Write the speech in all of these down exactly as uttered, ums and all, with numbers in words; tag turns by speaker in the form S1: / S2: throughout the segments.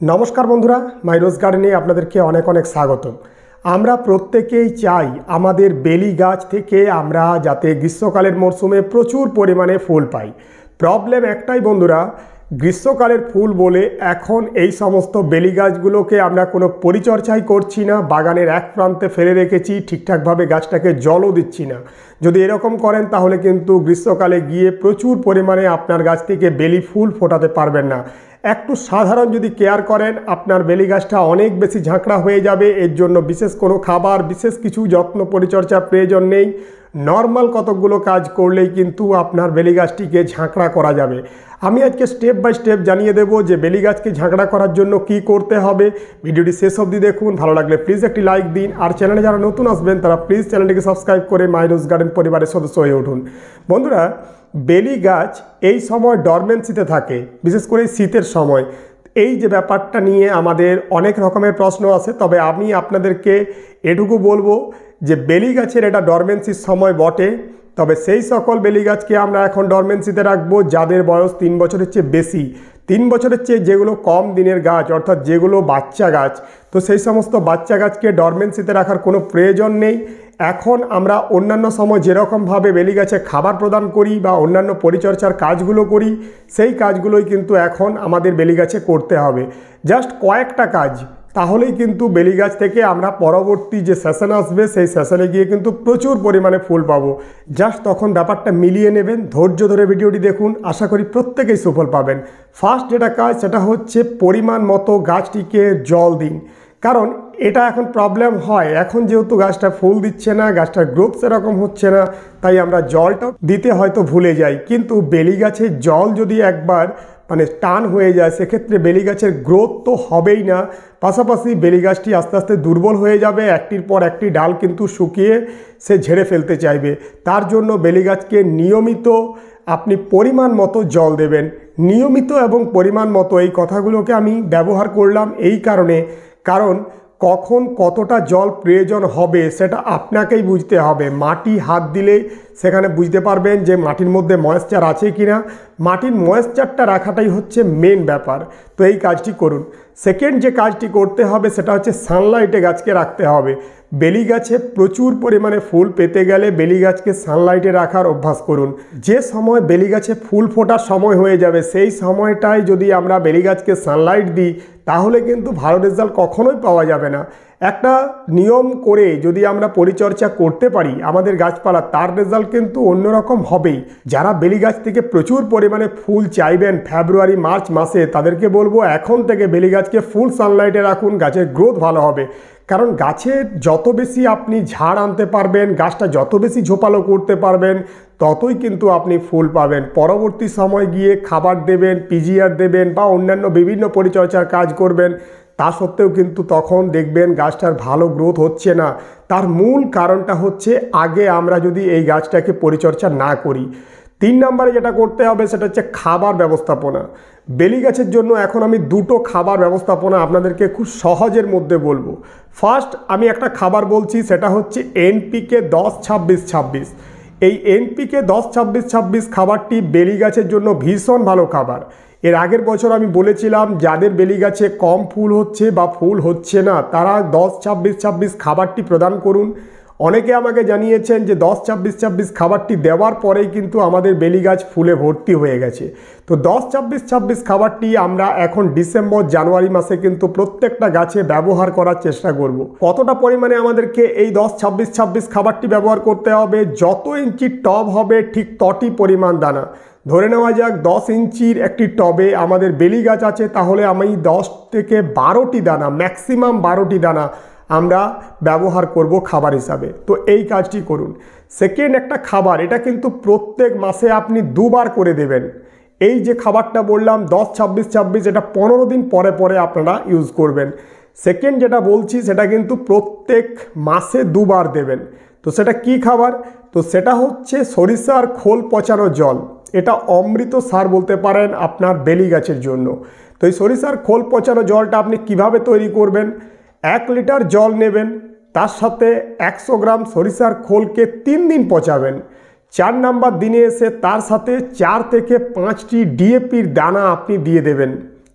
S1: নমস্কার বন্ধুরা, মাই রোজ গার্ডেনে আপনাদেরকে অনেক অনেক স্বাগতম। আমরা প্রত্যেকেই চাই আমাদের বেলি গাছ থেকে আমরা যাতে গ্রীষ্মকালের মরশুমে প্রচুর পরিমাণে ফুল পাই। প্রবলেম একটাই বন্ধুরা, গ্রীষ্মকালের ফুল বলে এখন এই সমস্ত বেলি গাছগুলোকে আমরা কোনো পরিচর্যাই করছি না, বাগানের এক প্রান্তে ফেলে রেখেছি, ঠিকঠাকভাবে গাছটাকে জলও দিচ্ছি না। যদি এরকম করেন তাহলে কিন্তু গ্রীষ্মকালে গিয়ে প্রচুর পরিমাণে আপনার গাছ থেকে বেলি ফুল ফোটাতে পারবেন না। একটু সাধারণ যদি কেয়ার করেন আপনার বেলি গাছটা অনেক বেশি ঝাঁকড়া হয়ে যাবে। এর জন্য বিশেষ কোনো খাবার, বিশেষ কিছু যত্ন পরিচর্যার প্রয়োজন নেই। নর্মাল কতকগুলো কাজ করলেই কিন্তু আপনার বেলি গাছটিকে ঝাঁকড়া করা যাবে। আমি আজকে স্টেপ বাই স্টেপ জানিয়ে দেবো যে বেলি গাছকে ঝাঁকড়া করার জন্য কি করতে হবে। ভিডিওটি শেষ অবধি দেখুন, ভালো লাগলে প্লিজ একটি লাইক দিন, আর চ্যানেলে যারা নতুন আসবেন তারা প্লিজ চ্যানেলটিকে সাবস্ক্রাইব করে মাই রোজ গার্ডেন পরিবারের সদস্য হয়ে উঠুন। বন্ধুরা, বেলি গাছ এই সময় ডরমেন্সিতে থাকে, বিশেষ করে শীতের সময়। এই যে ব্যাপারটা নিয়ে আমাদের অনেক রকমের প্রশ্ন আছে, তবে আমি আপনাদেরকে এটুকু বলবো যে বেলি গাছের এটা ডরমেন্সির সময় বটে, তবে সেই সকল বেলি গাছকে আমরা এখন ডরমেন্সিতে রাখবো যাদের বয়স তিন বছরের চেয়ে বেশি। তিন বছরের চেয়ে যেগুলো কম দিনের গাছ, অর্থাৎ যেগুলো বাচ্চা গাছ, তো সেই সমস্ত বাচ্চা গাছকে ডরমেন্সিতে রাখার কোনো প্রয়োজন নেই। এখন আমরা অন্যান্য সময় যেরকমভাবে বেলি গাছে খাবার প্রদান করি বা অন্যান্য পরিচর্যার কাজগুলো করি, সেই কাজগুলোই কিন্তু এখন আমাদের বেলি গাছে করতে হবে। জাস্ট কয়েকটা কাজ, তাহলেই কিন্তু বেলি গাছ থেকে আমরা পরবর্তী যে সেশন আসবে সেই সেশনে গিয়ে কিন্তু প্রচুর পরিমাণে ফুল পাবো। জাস্ট তখন ব্যাপারটা মিলিয়ে নেবেন, ধৈর্য ধরে ভিডিওটি দেখুন, আশা করি প্রত্যেকেই সুফল পাবেন। ফার্স্ট যেটা কাজ সেটা হচ্ছে পরিমাণ মতো গাছটিকে জল দিন। কারণ এটা এখন প্রবলেম হয়, এখন যেহেতু গাছটা ফুল দিচ্ছে না, গাছটার গ্রোথ সেরকম হচ্ছে না, তাই আমরা জলটা দিতে হয়তো ভুলে যাই। কিন্তু বেলি গাছের জল যদি একবার মানে টান হয়ে যায়, সেক্ষেত্রে বেলি গাছের গ্রোথ তো হবেই না, পাশাপাশি বেলি গাছটি আস্তে আস্তে দুর্বল হয়ে যাবে, একটির পর একটি ডাল কিন্তু শুকিয়ে সে ঝেড়ে ফেলতে চাইবে। তার জন্য বেলি গাছকে নিয়মিত আপনি পরিমাণ মতো জল দেবেন। নিয়মিত এবং পরিমাণ মতো এই কথাগুলোকে আমি ব্যবহার করলাম এই কারণে, কারণ কখন কতটা জল প্রয়োজন হবে সেটা আপনাকেই বুঝতে হবে। মাটি হাত দিলে সেখানে বুঝতে পারবেন যে মাটির মধ্যে ময়েশ্চার আছে কি না। মাটির ময়েশ্চারটা রাখাটাই হচ্ছে মেন ব্যাপার। তো এই কাজটি করুন। সেকেন্ড যে কাজটি করতে হবে সেটা হচ্ছে সানলাইটে গাছকে রাখতে হবে। বেলি গাছে প্রচুর পরিমাণে ফুল পেতে গেলে বেলি গাছকে সানলাইটে রাখার অভ্যাস করুন। যে সময় বেলি গাছে ফুল ফোটার সময় হয়ে যাবে সেই সময়টায় যদি আমরা বেলি গাছকে সানলাইট দিই তাহলে কিন্তু ভালো রেজাল্ট কখনোই পাওয়া যাবে না। একটা নিয়ম করে যদি আমরা পরিচর্যা করতে পারি আমাদের গাছপালা, তার রেজাল্ট কিন্তু অন্যরকম হবেই। যারা বেলি গাছ থেকে প্রচুর পরিমাণে ফুল চাইবেন ফেব্রুয়ারি মার্চ মাসে, তাদেরকে বলবো এখন থেকে বেলি গাছকে ফুল সানলাইটে রাখুন, গাছের গ্রোথ ভালো হবে। কারণ গাছের যত বেশি আপনি ঝাড় আনতে পারবেন, গাছটা যত বেশি ঝোপালো করতে পারবেন, ততই কিন্তু আপনি ফুল পাবেন। পরবর্তী সময় গিয়ে খাবার দেবেন, পিজিআর দেবেন বা অন্যান্য বিভিন্ন পরিচর্যার কাজ করবেন, তা সত্ত্বেও কিন্তু তখন দেখবেন গাছটার ভালো গ্রোথ হচ্ছে না। তার মূল কারণটা হচ্ছে আগে আমরা যদি এই গাছটাকে পরিচর্যা না করি। তিন নম্বরে যেটা করতে হবে সেটা হচ্ছে খাবার ব্যবস্থাপনা। বেলি গাছের জন্য এখন আমি দুটো খাবার ব্যবস্থাপনা আপনাদেরকে খুব সহজের মধ্যে বলবো। ফার্স্ট আমি একটা খাবার বলছি, সেটা হচ্ছে এনপিকে দশ ছাব্বিশ ছাব্বিশ। এই এনপিকে দশ ছাব্বিশ ছাব্বিশ খাবারটি বেলি গাছের জন্য ভীষণ ভালো খাবার। এর আগের বছর আমি বলেছিলাম যাদের বেলি গাছে কম ফুল হচ্ছে বা ফুল হচ্ছে না তারা দশ ছাব্বিশ ছাব্বিশ খাবারটি প্রদান করুন। অনেকে আমাকে জানিয়েছেন যে দশ ছাব্বিশ ছাব্বিশ খাবারটি দেওয়ার পরেই কিন্তু আমাদের বেলি গাছ ফুলে ভর্তি হয়ে গেছে। তো দশ ছাব্বিশ ছাব্বিশ খাবারটি আমরা এখন ডিসেম্বর জানুয়ারি মাসে কিন্তু প্রত্যেকটা গাছে ব্যবহার করার চেষ্টা করব। কতটা পরিমাণে আমাদেরকে এই দশ ছাব্বিশ ছাব্বিশ খাবারটি ব্যবহার করতে হবে, যত ইঞ্চি টব হবে ঠিক ততই পরিমাণ দানা। ধরে নেওয়া যাক দশ ইঞ্চির একটি টবে আমাদের বেলি গাছ আছে, তাহলে আমি দশ থেকে বারোটি দানা, ম্যাক্সিমাম বারোটি দানা আমরা ব্যবহার করব খাবার হিসাবে। তো এই কাজটি করুন। সেকেন্ড একটা খাবার, এটা কিন্তু প্রত্যেক মাসে আপনি দুবার করে দেবেন। এই যে খাবারটা বললাম দশ ছাব্বিশ ছাব্বিশ, এটা পনেরো দিন পরে পরে আপনারা ইউজ করবেন। সেকেন্ড যেটা বলছি সেটা কিন্তু প্রত্যেক মাসে দুবার দেবেন। তো সেটা কি খাবার? তো সেটা হচ্ছে সরিষার খোল পচানো জল। এটা অমৃত সার বলতে পারেন আপনার বেলি গাছের জন্য। তো এই সরিষার খোল পচানো জলটা আপনি কিভাবে তৈরি করবেন? এক লিটার জল নেবেন, তার সাথে একশো গ্রাম সরিষার খোলকে তিন দিন পচাবেন। চার নাম্বার দিনে এসে তার সাথে চার থেকে পাঁচটি ডিএপির দানা আপনি দিয়ে দেবেন।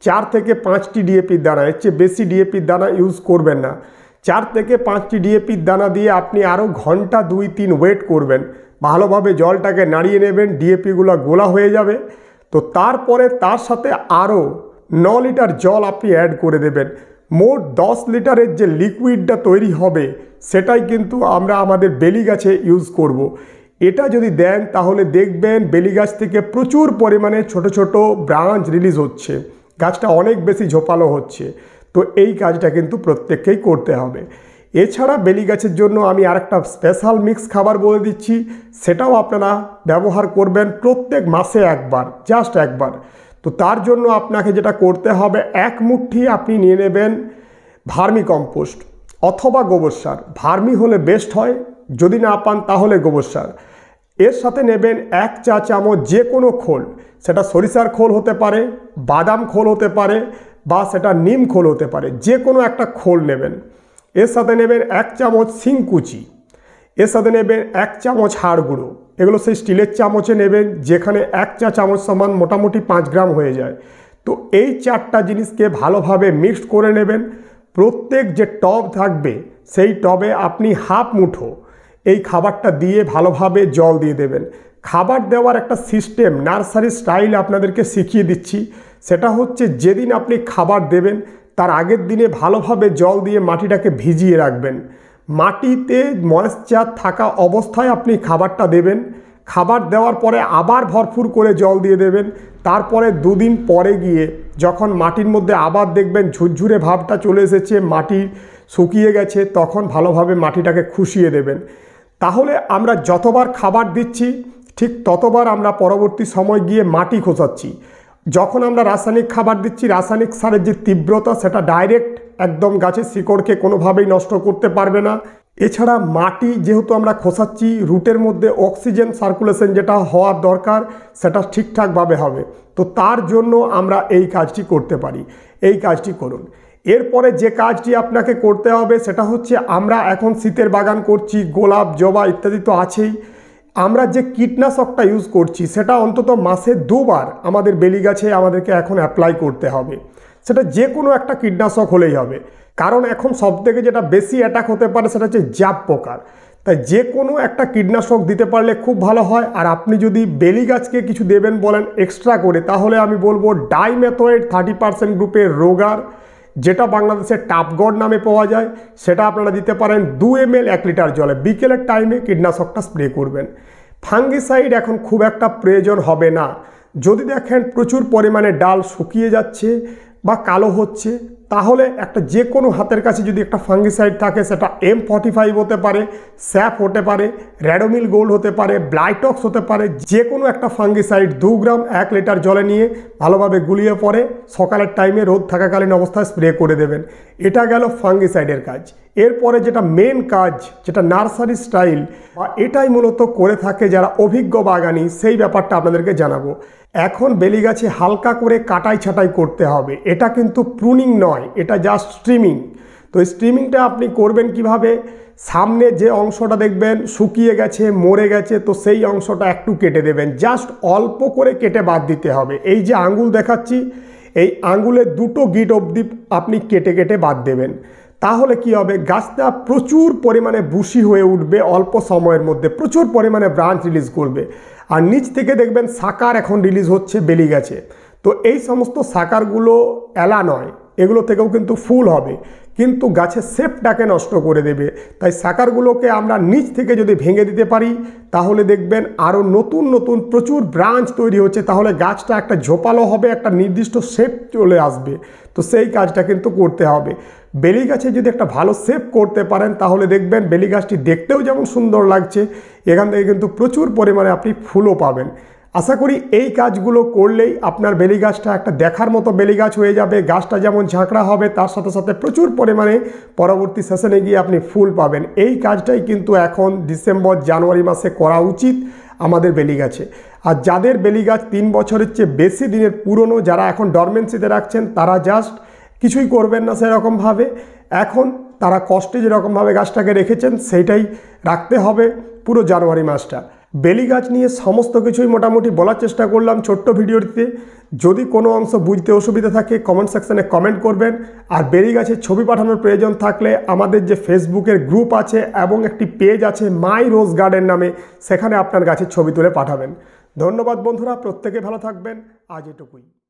S1: চার থেকে পাঁচটি ডিএপির দানা, এর চেয়ে বেশি ডিএপির দানা ইউজ করবেন না। চার থেকে পাঁচটি ডিএপির দানা দিয়ে আপনি আরও ঘন্টা দুই তিন ওয়েট করবেন, ভালোভাবে জলটাকে নাড়িয়ে নেবেন, ডিএপিগুলো গোলা হয়ে যাবে। তো তারপরে তার সাথে আরও ন লিটার জল আপনি অ্যাড করে দেবেন। মোট দশ লিটারের যে লিকুইডটা তৈরি হবে সেটাই কিন্তু আমরা আমাদের বেলি গাছে ইউজ করব। এটা যদি দেন তাহলে দেখবেন বেলি গাছ থেকে প্রচুর পরিমাণে ছোট ছোট ব্রাঞ্চ রিলিজ হচ্ছে, গাছটা অনেক বেশি ঝোপালো হচ্ছে। তো এই কাজটা কিন্তু প্রত্যেককেই করতে হবে। এছাড়া বেলি গাছের জন্য আমি আরেকটা স্পেশাল মিক্স খাবার বলে দিচ্ছি, সেটাও আপনারা ব্যবহার করবেন প্রত্যেক মাসে একবার, জাস্ট একবার। তো তার জন্য আপনাকে যেটা করতে হবে, এক মুঠি আপনি নিয়ে নেবেন ভার্মি কম্পোস্ট অথবা গোবর সার। ভার্মি হলে বেস্ট হয়, যদি না পান তাহলে গোবর সার। এর সাথে নেবেন এক চা চামচ যে কোনো খোল, সেটা সরিষার খোল হতে পারে, বাদাম খোল হতে পারে, বা সেটা নিম খোল হতে পারে, যে কোনো একটা খোল নেবেন। এর সাথে নেবেন এক চামচ শিংকুচি, এর সাথে নেবেন এক চামচ হাড় গুঁড়ো। এগুলো সেই স্টিলের চামচে নেবেন, যেখানে এক চা চামচ সমান মোটামুটি পাঁচ গ্রাম হয়ে যায়। তো এই চারটা জিনিসকে ভালোভাবে মিক্সড করে নেবেন। প্রত্যেক যে টব থাকবে সেই টবে আপনি হাফ মুঠো এই খাবারটা দিয়ে ভালোভাবে জল দিয়ে দেবেন। খাবার দেওয়ার একটা সিস্টেম নার্সারি স্টাইল আপনাদেরকে শিখিয়ে দিচ্ছি। সেটা হচ্ছে, যেদিন আপনি খাবার দেবেন তার আগের দিনে ভালোভাবে জল দিয়ে মাটিটাকে ভিজিয়ে রাখবেন। মাটিতে ময়েশ্চার থাকা অবস্থায় আপনি খাবারটা দেবেন। খাবার দেওয়ার পরে আবার ভরপুর করে জল দিয়ে দেবেন। তারপরে দুদিন পরে গিয়ে যখন মাটির মধ্যে আবার দেখবেন ঝুরঝুরে ভাবটা চলে এসেছে, মাটি শুকিয়ে গেছে, তখন ভালোভাবে মাটিটাকে খুশিয়ে দেবেন। তাহলে আমরা যতবার খাবার দিচ্ছি ঠিক ততবার আমরা পরবর্তী সময় গিয়ে মাটি খোঁচাচ্ছি। যখন আমরা রাসায়নিক খাবার দিচ্ছি, রাসায়নিক সারের যে তীব্রতা সেটা ডাইরেক্ট একদম গাছের শিকড়কে কোনোভাবেই নষ্ট করতে পারবে না। এছাড়া মাটি যেহেতু আমরা খোঁচাচ্ছি, রুটের মধ্যে অক্সিজেন সার্কুলেশন যেটা হওয়ার দরকার সেটা ঠিকঠাকভাবে হবে। তো তার জন্য আমরা এই কাজটি করতে পারি, এই কাজটি করুন। এরপরে যে কাজটি আপনাকে করতে হবে সেটা হচ্ছে, আমরা এখন শীতের বাগান করছি, গোলাপ জবা ইত্যাদি তো আছেই। আমরা যে কীটনাশকটা ইউজ করছি সেটা অন্তত মাসে দুবার আমাদের বেলি গাছে আমাদেরকে এখন অ্যাপ্লাই করতে হবে। সেটা যে কোনো একটা কীটনাশক হলেই হবে, কারণ এখন সবথেকে যেটা বেশি অ্যাটাক হতে পারে সেটা হচ্ছে জাপ পোকার। তাই যে কোনো একটা কীটনাশক দিতে পারলে খুব ভালো হয়। আর আপনি যদি বেলি গাছকে কিছু দেবেন বলেন এক্সট্রা করে, তাহলে আমি বলবো ডাইমেথোয়েট থার্টি পার্সেন্ট গ্রুপের রোগার, যেটা বাংলাদেশের টাপগড় নামে পাওয়া যায়, সেটা আপনারা দিতে পারেন দু এম এল এক লিটার জলে। বিকেলের টাইমে কীটনাশকটা স্প্রে করবেন। ফাঙ্গিসাইড এখন খুব একটা প্রয়োজন হবে না। যদি দেখেন প্রচুর পরিমাণে ডাল শুকিয়ে যাচ্ছে বা কালো হচ্ছে, তাহলে একটা যে কোনো হাতের কাছে যদি একটা ফাঙ্গিসাইড থাকে, সেটা এম ফর্টি ফাইভ হতে পারে, স্যাপ হতে পারে, র্যাডোমিল গোল্ড হতে পারে, ব্লাইটক্স হতে পারে, যে কোনো একটা ফাঙ্গিসাইড দু গ্রাম এক লিটার জলে নিয়ে ভালোভাবে গুলিয়ে পরে সকালের টাইমে রোদ থাকাকালীন অবস্থায় স্প্রে করে দেবেন। এটা গেল ফাঙ্গিসাইডের কাজ। এরপরে যেটা মেন কাজ, যেটা নার্সারি স্টাইল বা এটাই মূলত করে থাকে যারা অভিজ্ঞ বাগানি, সেই ব্যাপারটা আপনাদেরকে জানাবো। এখন বেলি গাছে হালকা করে কাটাই ছাঁটাই করতে হবে। এটা কিন্তু প্রুনিং নয়, এটা জাস্ট স্ট্রিমিং। তো স্ট্রিমিংটা আপনি করবেন কিভাবে? সামনে যে অংশটা দেখবেন শুকিয়ে গেছে, মরে গেছে, তো সেই অংশটা একটু কেটে দেবেন। জাস্ট অল্প করে কেটে বাদ দিতে হবে। এই যে আঙ্গুল দেখাচ্ছি, এই আঙ্গুলের দুটো গিট অবধি আপনি কেটে কেটে বাদ দেবেন। তাহলে কি হবে, গাছটা প্রচুর পরিমাণে বুশি হয়ে উঠবে, অল্প সময়ের মধ্যে প্রচুর পরিমাণে ব্রাঞ্চ রিলিজ করবে। আর নিচ থেকে দেখবেন সাকার এখন রিলিজ হচ্ছে বেলি গাছে। তো এই সমস্ত সাকারগুলো এলা নয়, এগুলো থেকেও কিন্তু ফুল হবে, কিন্তু গাছের শেপটাকে নষ্ট করে দেবে। তাই সাকারগুলোকে আমরা নিচ থেকে যদি ভেঙে দিতে পারি, তাহলে দেখবেন আরও নতুন নতুন প্রচুর ব্রাঞ্চ তৈরি হচ্ছে। তাহলে গাছটা একটা ঝোপালো হবে, একটা নির্দিষ্ট শেপ চলে আসবে। তো সেই কাজটা কিন্তু করতে হবে। বেলি গাছে যদি একটা ভালো শেপ করতে পারেন, তাহলে দেখবেন বেলি গাছটি দেখতেও যেমন সুন্দর লাগছে, এখান থেকে কিন্তু প্রচুর পরিমাণে আপনি ফুলও পাবেন। আশা করি এই কাজগুলো করলেই আপনার বেলি গাছটা একটা দেখার মতো বেলি গাছ হয়ে যাবে। গাছটা যেমন ঝাঁকড়া হবে, তার সাথে সাথে প্রচুর পরিমাণে পরবর্তী সেশনে গিয়ে আপনি ফুল পাবেন। এই কাজটাই কিন্তু এখন ডিসেম্বর জানুয়ারি মাসে করা উচিত আমাদের বেলি গাছে। আর যাদের বেলি গাছ তিন বছরের চেয়ে বেশি দিনের পুরনো, যারা এখন ডরমেন্সিতে রাখছেন, তারা জাস্ট কিছুই করবেন না সেরকমভাবে। এখন তারা কষ্টে যেরকমভাবে গাছটাকে রেখেছেন সেইটাই রাখতে হবে পুরো জানুয়ারি মাসটা। বেলি গাছ নিয়ে সমস্ত কিছুই মোটামুটি বলার চেষ্টা করলাম ছোট্ট ভিডিওটিতে। যদি কোনো অংশ বুঝতে অসুবিধা থাকে কমেন্ট সেকশানে কমেন্ট করবেন। আর বেলি গাছের ছবি পাঠানোর প্রয়োজন থাকলে আমাদের যে ফেসবুকের গ্রুপ আছে এবং একটি পেজ আছে মাই রোজ গার্ডেন নামে, সেখানে আপনার গাছের ছবি তুলে পাঠাবেন। ধন্যবাদ বন্ধুরা, প্রত্যেকে ভালো থাকবেন। আজ এটুকুই।